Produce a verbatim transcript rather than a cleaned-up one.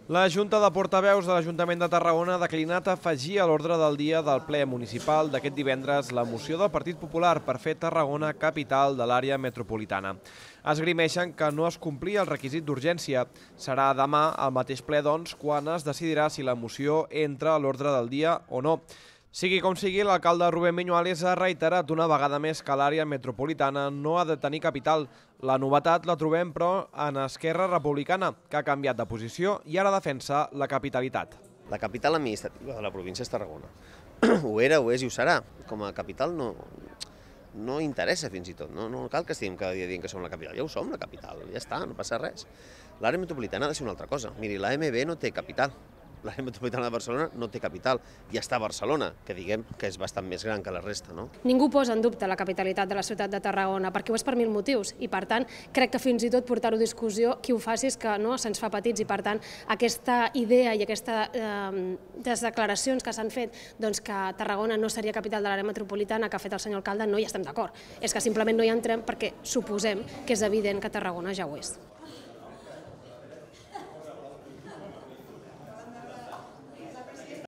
La Junta de Portaveus de l'Ajuntament de Tarragona ha declinat afegir a l'ordre del dia del ple municipal d'aquest divendres la moció del Partit Popular per fer Tarragona capital de l'àrea metropolitana. Esgrimeixen que no es complia el requisit d'urgència. Serà demà al mateix ple, doncs, quan es decidirà si la moció entra a l'ordre del dia o no. Sigui com sigui, l'alcalde Rubén Viñuales ha reiterat una vegada més que l'àrea metropolitana no ha de tenir capital. La novetat la trobem, però, en Esquerra Republicana, que ha canviat de posició i ara defensa la capitalitat. La capital administrativa de la província és Tarragona. Ho era, ho és i ho serà. Com a capital no, no interessa fins i tot. No, no cal que estiguem cada dia dient que som la capital. Ja ho som, la capital. Ja està, no passa res. L'àrea metropolitana ha de ser una altra cosa. Miri, l'A M B no té capital. L'àrea metropolitana de Barcelona no té capital, i està a Barcelona, que diguem que és bastant més gran que la resta, no? Ningú posa en dubte la capitalitat de la ciutat de Tarragona, perquè ho és per mil motius, i per tant crec que fins i tot portar-ho a discussió, qui ho faci és que no se'ns fa petits, i per tant aquesta idea i aquestes eh, declaracions que s'han fet doncs que Tarragona no seria capital de l'àrea metropolitana que ha fet el senyor alcalde, no hi estem d'acord. És que simplement no hi entrem perquè suposem que és evident que Tarragona ja ho és.